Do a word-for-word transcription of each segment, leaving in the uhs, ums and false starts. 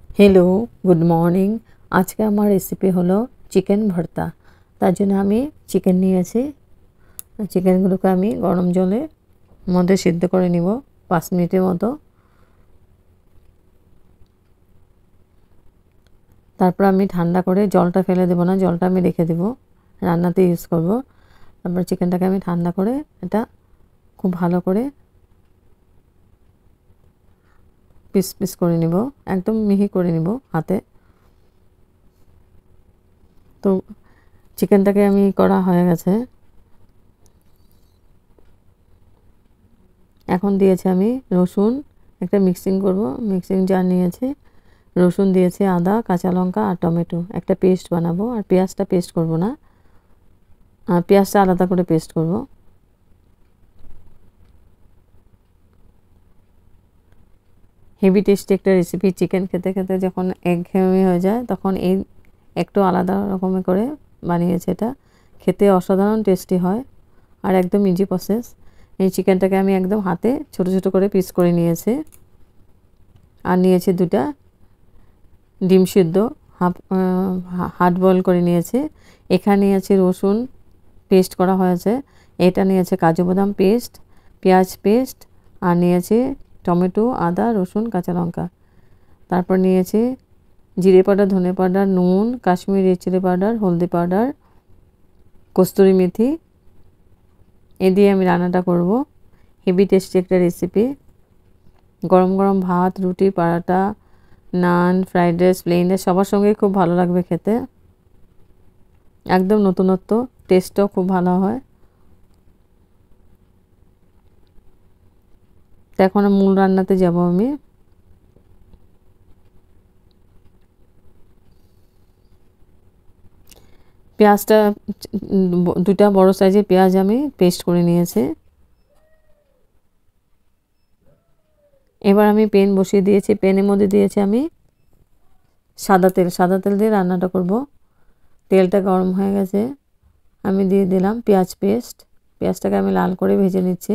Hello good morning. आज के आमार रेसिपि हलो चिकेन भर्ता। तार जोन्नो आमी चिकेन नियेछि। चिकेनगुलोके आमी गरम जलेर मध्य सिद्ध करे निब पाँच मिनिटेर मतो। तारपर आमी ठंडा करे जलटा फेले देब ना, जलटा आमी रेखे देब, रान्नाते यूज करब। तारपर चिकेनटाके आमी ठंडा करे एटा खूब भालो करे पिस पिस करे निब, एकदम मिहि करे निब हाथे। तो चिकेनटाके आमी करा हये गेछे। এখন দিয়েছি আমি রসুন, একটা মিক্সিং করব। মিক্সিং জার নিয়েছি, রসুন দিয়েছি, আদা, কাঁচা লঙ্কা আর টমেটো একটা পেস্ট বানাবো। আর পেঁয়াজটা পেস্ট করব না, আর পেঁয়াজটা আলাদা করে পেস্ট করব। হেভি টেস্টি একটা রেসিপি। চিকেন খেতে খেতে যখন একঘেয়েমি হয়ে যায় তখন এই একটু আলাদা রকমের করে বানিয়েছি। এটা খেতে অসাধারণ টেস্টি হয় আর একদম ইজি প্রসেস। এই চিকেনটাকে আমি একদম হাতে ছোট ছোট করে পিস করে নিয়েছি। আর নিয়েছি দুটা ডিম সিদ্ধ, হাফ হার্ড বয়েল করে নিয়েছি। এখানে নিয়েছি রসুন পেস্ট করা হয়েছে, এটা নিয়েছে কাজু বাদাম পেস্ট, পেঁয়াজ পেস্ট, আর নিয়েছি টমেটো, আদা, রসুন, কাঁচা লঙ্কা। তারপর নিয়েছি জিরে পাউডার, ধনে পাউডার, নুন, কাশ্মীরি রেড চিলি পাউডার, হলদি পাউডার, কস্তুরি মেথি। এ দিয়ে আমি রান্নাটা করব। হেভি টেস্টি একটা রেসিপি। গরম গরম ভাত, রুটি, paratha, naan, fried rice, plain rice সবার সঙ্গেই খুব ভালো লাগবে খেতে। একদম নতুনত্ব, টেস্টও খুব ভালো হয়। তো এখন মূল রান্নাতে যাব আমি। পেঁয়াজটা দুটা বড় সাইজের পেঁয়াজ আমি পেস্ট করে নিয়েছি। এবার আমি পেন বসিয়ে দিয়েছি। পেনের মধ্যে দিয়েছি আমি সাদা তেল। সাদা তেল দিয়ে রান্নাটা করব। তেলটা গরম হয়ে গেছে, আমি দিয়ে দিলাম পেঁয়াজ পেস্ট। পেঁয়াজটাকে আমি লাল করে ভেজে নিচ্ছি।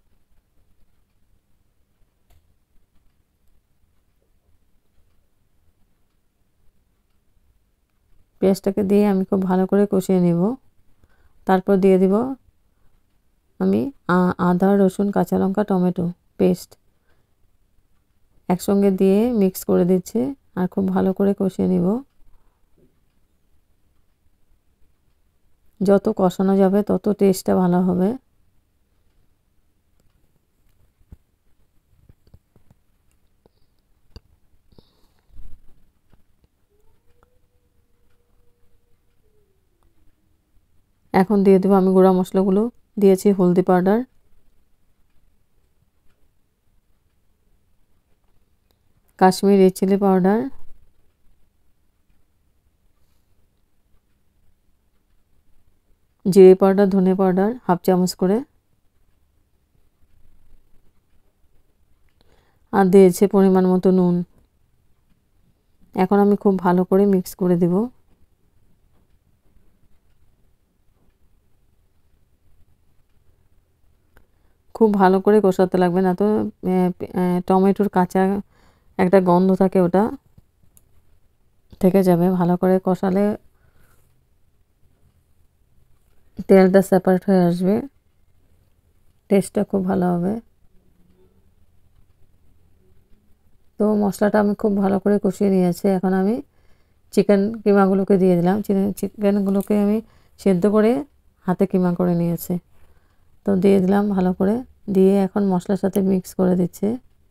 পেঁয়াজটাকে দিয়ে আমি খুব ভালো করে কষিয়ে নেব। তারপর দিয়ে দিব আমি আদা, রসুন, কাঁচা লঙ্কা, টমেটো পেস্ট একসঙ্গে দিয়ে মিক্স করে দিচ্ছি আর খুব ভালো করে কষিয়ে নিব। যত কষানো যাবে তত টেস্টটা ভালো হবে। এখন দিয়ে দেবো আমি গুঁড়া মশলাগুলো। দিয়েছি হলদি powder, Kashmiri red chilli powder, জিরে পাউডার, ধনে পাউডার হাফ চামচ করে, আর দিয়েছে পরিমাণ মতো নুন। এখন আমি খুব ভালো করে মিক্স করে দেব। খুব ভালো করে কষাতে লাগবে, না তো টমেটোর কাঁচা একটা গন্ধ থাকে, ওটা থেকে যাবে। ভালো করে কষালে তেলটা সেপারেট হয়ে আসবে, টেস্টটা খুব ভালো হবে। তো মশলাটা আমি খুব ভালো করে কষিয়ে নিয়েছি। এখন আমি চিকেন কিমাগুলোকে দিয়ে দিলাম। চিকেনগুলোকে আমি সেদ্ধ করে হাতে কিমা করে নিয়েছি, তো দিয়ে দিলাম ভালো করে। দিয়ে এখন মশলার সাথে মিক্স করে দিচ্ছি।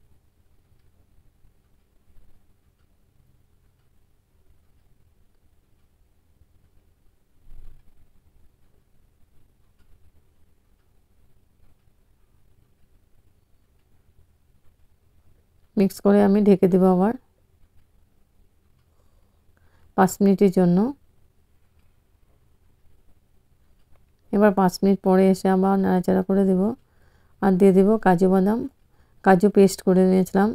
মিক্স করে আমি ঢেকে দেব আবার পাঁচ মিনিটের জন্য। এবার পাঁচ মিনিট পরে এসে আবার নাড়াচাড়া করে দেব আর দিয়ে দেব কাজু বাদাম। কাজু পেস্ট করে নিয়েছিলাম,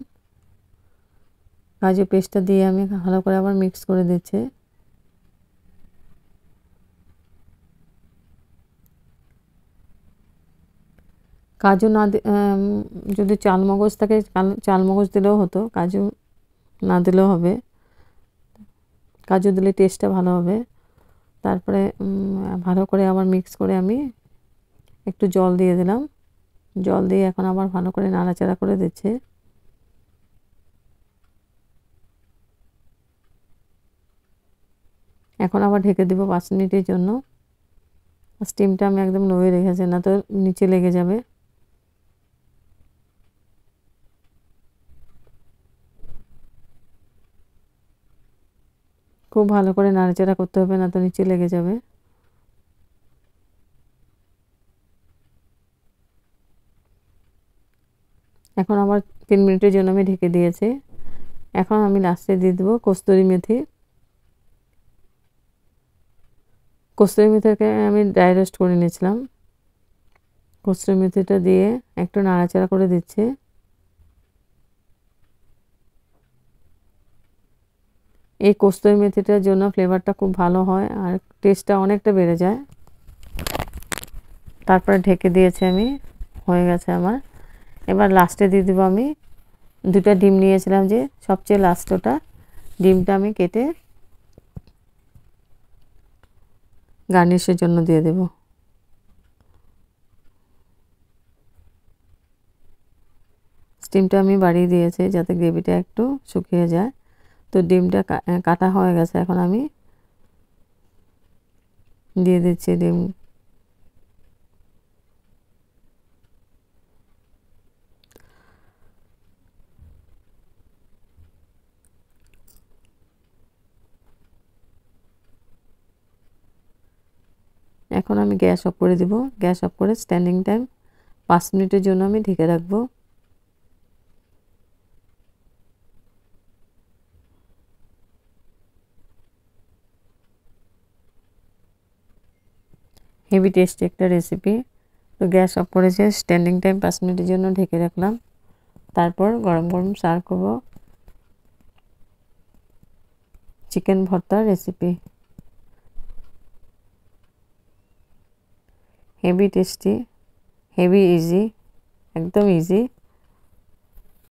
কাজু পেস্টটা দিয়ে আমি ভালো করে আবার মিক্স করে দিচ্ছি। কাজু না যদি চালমগজ থাকে চালমগজ দিলেও হতো, কাজু না দিলেও হবে। কাজু দিলে টেস্টটা ভালো হবে। তারপরে ভালো করে আবার মিক্স করে আমি একটু জল দিয়ে দিলাম। জল দিয়ে এখন আবার ভালো করে নাড়াচাড়া করে দিচ্ছি। এখন আবার ঢেকে দিব পাঁচ মিনিটের জন্য। স্টিমটা আমি একদম লোয়ে রেখেছি, না তো নিচে লেগে যাবে। খুব ভালো করে নাড়াচাড়া করতে হবে, না তো নিচে লেগে যাবে। এখন আবার তিন মিনিটের জন্য আমি ঢেকে দিয়েছি। এখন আমি লাস্টে দিয়ে দেবো কস্তুরি মেথি। কস্তুরি মেথিটাকে আমি ড্রাই রোস্ট করে নিয়েছিলাম। কস্তুরি মেথিটা দিয়ে একটু নাড়াচাড়া করে দিচ্ছি। এই কস্তুরি মেথিটার জন্য ফ্লেভারটা খুব ভালো হয় আর টেস্টটা অনেকটা বেড়ে যায়। তারপরে ঢেকে দিয়েছি আমি, হয়ে গেছে আমার। এবার লাস্টে দিয়ে দেবো আমি দুটা ডিম নিয়েছিলাম, যে সবচেয়ে লাস্ট ওটা ডিমটা আমি কেটে গার্নিশের জন্য দিয়ে দেব। স্টিমটা আমি বাড়িয়ে দিয়েছি যাতে গ্রেভিটা একটু শুকিয়ে যায়। তো ডিমটা কাটা হয়ে গেছে, এখন আমি দিয়ে দিচ্ছি ডিম। এখন আমি গ্যাস অফ করে দিব। গ্যাস অফ করে স্ট্যান্ডিং টাইম পাঁচ মিনিটের জন্য আমি ঢেকে রাখবো। হেভি টেস্টি একটা রেসিপি। তো গ্যাস অফ করেছে, স্ট্যান্ডিং টাইম পাঁচ মিনিটের জন্য ঢেকে রাখলাম। তারপর গরম গরম সার্ভ করব চিকেন ভর্তার recipe. Heavy tasty, heavy easy, একদম ইজি।